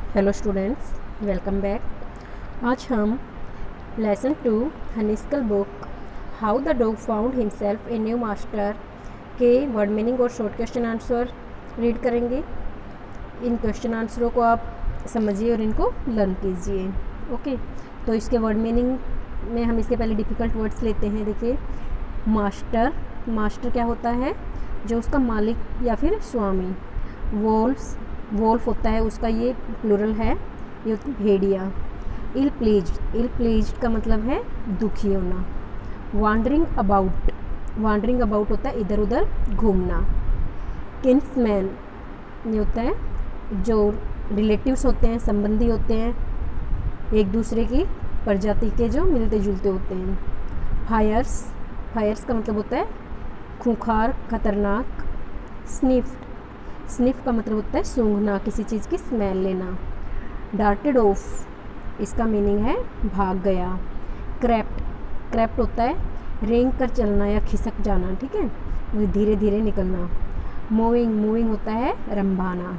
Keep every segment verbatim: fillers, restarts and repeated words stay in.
Hello students, welcome back. आज हम lesson two honeysuckle book how the dog found himself a new master के word meaning और short question answer read करेंगे। इन question आंसरों को आप समझिए और इनको लर्न कीजिए। ओके, तो इसके वर्ड मीनिंग में हम इसके पहले डिफ़िकल्ट वर्ड्स लेते हैं। देखिए, मास्टर मास्टर क्या होता है? जो उसका मालिक या फिर स्वामी। वोल्फ्स वोल्फ होता है, उसका ये प्लूरल है, ये भेड़िया। इल प्लीज्ड इल प्लीज्ड का मतलब है दुखी होना। वांडरिंग अबाउट वांडरिंग अबाउट होता है इधर उधर घूमना। किन्समैन ये होता है जो रिलेटिव्स होते हैं, संबंधी होते हैं, एक दूसरे की प्रजाति के जो मिलते जुलते होते हैं। फायर्स फायर्स का मतलब होता है खूंखार, खतरनाक। स्निफ्ड स्निफ का मतलब होता है सूंघना, किसी चीज़ की स्मेल लेना। डार्टेड ऑफ इसका मीनिंग है भाग गया। क्रैप्ट क्रैप्ट होता है रेंग कर चलना या खिसक जाना, ठीक है, वो धीरे धीरे निकलना। मूविंग मूविंग होता है रंभाना।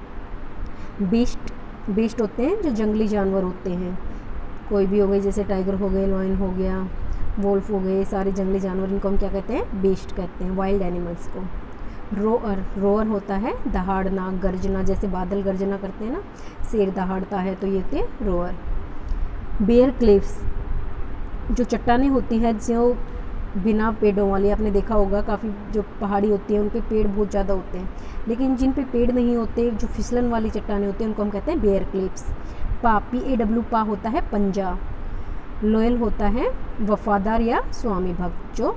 बीस्ट बीस्ट होते हैं जो जंगली जानवर होते हैं, कोई भी हो गए, जैसे टाइगर हो गए, लॉयन हो गया, वोल्फ हो गए, सारे जंगली जानवर, इनको हम क्या कहते हैं? बीस्ट कहते हैं, वाइल्ड एनिमल्स को। रोअर रोअर होता है दहाड़ना, गर्जना, जैसे बादल गर्जना करते हैं ना, शेर दहाड़ता है, तो ये होते हैं रोअर। बेयर क्लिफ्स जो चट्टानें होती है जो बिना पेड़ों वाली, आपने देखा होगा काफ़ी जो पहाड़ी होती है उन पे पेड़ बहुत ज़्यादा होते हैं, लेकिन जिन पे पेड़ नहीं होते, जो फिसलन वाली चट्टानें होती हैं, उनको हम कहते हैं bare cliffs. Paw P A W paw होता है पंजा। लॉयल होता है वफादार या स्वामी भक्त, जो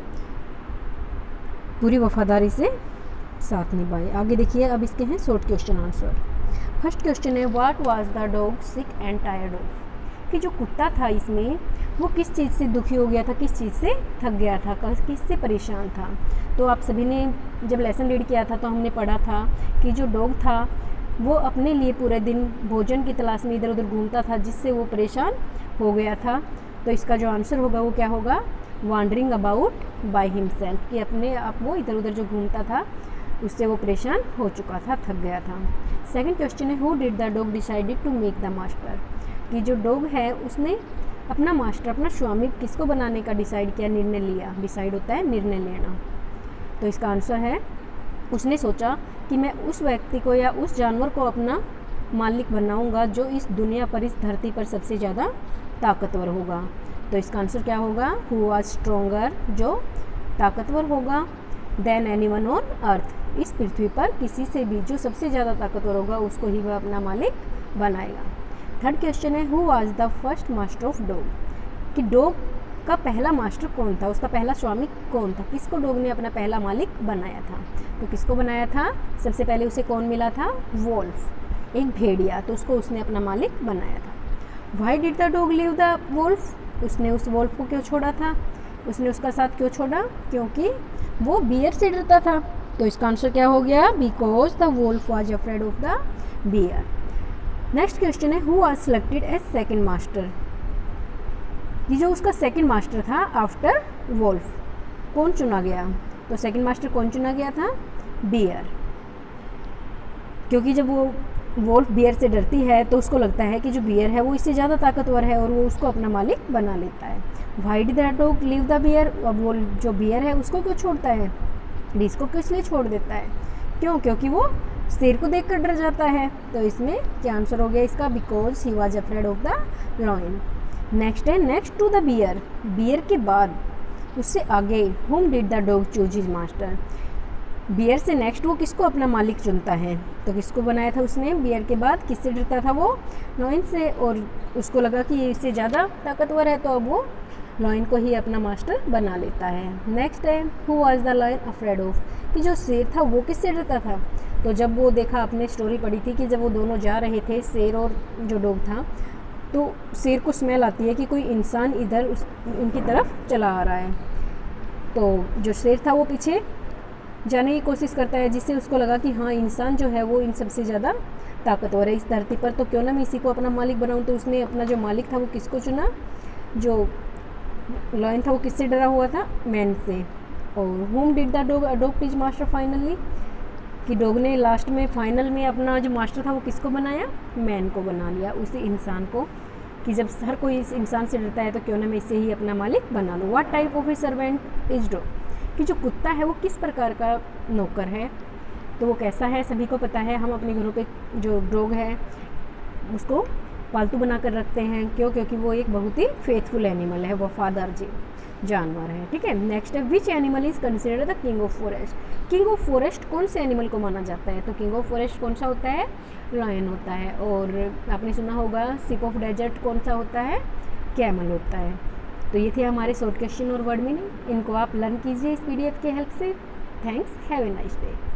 पूरी वफादारी से साथ निभाए। आगे देखिए, अब इसके हैं short question answer. First question है what was the dog sick and tired of, कि जो कुत्ता था इसमें वो किस चीज़ से दुखी हो गया था, किस चीज़ से थक गया था, किस से परेशान था। तो आप सभी ने जब लेसन रीड किया था तो हमने पढ़ा था कि जो डॉग था वो अपने लिए पूरे दिन भोजन की तलाश में इधर उधर घूमता था, जिससे वो परेशान हो गया था। तो इसका जो आंसर होगा वो क्या होगा? वांडरिंग अबाउट बाय हिमसेल्फ, कि अपने आप वो इधर उधर जो घूमता था उससे वो परेशान हो चुका था, थक गया था। सेकंड क्वेश्चन है who did the dog decided to make the master, कि जो डॉग है उसने अपना मास्टर, अपना स्वामी किसको बनाने का डिसाइड किया, निर्णय लिया। डिसाइड होता है निर्णय लेना। तो इसका आंसर है उसने सोचा कि मैं उस व्यक्ति को या उस जानवर को अपना मालिक बनाऊंगा जो इस दुनिया पर, इस धरती पर सबसे ज़्यादा ताकतवर होगा। तो इसका आंसर क्या होगा? हु वाज स्ट्रोंगर, जो ताकतवर होगा, देन एनीवन ऑन अर्थ, इस पृथ्वी पर किसी से भी जो सबसे ज़्यादा ताकतवर होगा उसको ही वह अपना मालिक बनाएगा। थर्ड क्वेश्चन है who was the first master of dog, कि डॉग का पहला मास्टर कौन था, उसका पहला स्वामी कौन था, किसको डॉग ने अपना पहला मालिक बनाया था। तो किसको बनाया था? सबसे पहले उसे कौन मिला था? वोल्फ, एक भेड़िया, तो उसको उसने अपना मालिक बनाया था। Why did the dog leave the wolf, उसने उस वोल्फ को क्यों छोड़ा था, उसने उसका साथ क्यों छोड़ा? क्योंकि वो बियर से डरता था। तो इसका आंसर क्या हो गया? Because the wolf was afraid of the bear. Next question है who was selected as second master, ये जो उसका सेकंड मास्टर था आफ्टर वोल्फ, कौन चुना गया? तो सेकंड मास्टर कौन चुना गया था? बियर, क्योंकि जब वो वोल्फ बियर से डरती है तो उसको लगता है कि जो बियर है वो इससे ज़्यादा ताकतवर है और वो उसको अपना मालिक बना लेता है। Why did the dog leave the bear, अब वो जो बियर है उसको क्यों छोड़ता है, इसको किस लिए छोड़ देता है? क्यों? क्योंकि वो शेर को देखकर डर जाता है। तो इसमें क्या आंसर हो गया इसका? Because he was afraid of the lion. Next है next to the bear, bear के बाद उससे आगे whom did the dog choose his master, bear से नेक्स्ट वो किसको अपना मालिक चुनता है। तो किसको बनाया था उसने बियर के बाद? किससे डरता था वो? लॉयन से, और उसको लगा कि ये इससे ज़्यादा ताकतवर है, तो अब वो लॉयन को ही अपना मास्टर बना लेता है। नेक्स्ट है who was the lion afraid of, कि जो शेर था वो किससे डरता था। तो जब वो देखा, आपने स्टोरी पढ़ी थी कि जब वो दोनों जा रहे थे, शेर और जो डॉग था, तो शेर को स्मेल आती है कि कोई इंसान इधर उस उनकी तरफ चला आ रहा है। तो जो शेर था वो पीछे जाने की कोशिश करता है, जिससे उसको लगा कि हाँ, इंसान जो है वो इन सबसे ज़्यादा ताकतवर है इस धरती पर, तो क्यों ना मैं इसी को अपना मालिक बनाऊँ। तो उसने अपना जो मालिक था वो किसको चुना? जो लॉयन था वो किससे डरा हुआ था? मैन से। और whom did the dog adopt his master finally, कि डॉग ने लास्ट में फाइनल में अपना जो मास्टर था वो किसको बनाया, मैन को बना लिया, उसी इंसान को, कि जब हर कोई इस इंसान से डरता है तो क्यों ना मैं इसे ही अपना मालिक बना लूँ। What type of a servant is dog, कि जो कुत्ता है वो किस प्रकार का नौकर है, तो वो कैसा है सभी को पता है। हम अपने घरों पे जो डॉग है उसको पालतू बना कर रखते हैं, क्यों, क्योंकि वो एक बहुत ही फेथफुल एनिमल है, वफादार जी जानवर है, ठीक है। नेक्स्ट है which animal is considered the king of forest, king of forest कौन से एनिमल को माना जाता है, तो किंग ऑफ फॉरेस्ट कौन सा होता है, लायन होता है। और आपने सुना होगा सिप ऑफ डेजर्ट कौन सा होता है, कैमल होता है। तो ये थे हमारे शॉर्ट क्वेश्चन और वर्ड मीनिंग, इनको आप लर्न कीजिए इस पीडीएफ के हेल्प से। Thanks, have a nice day.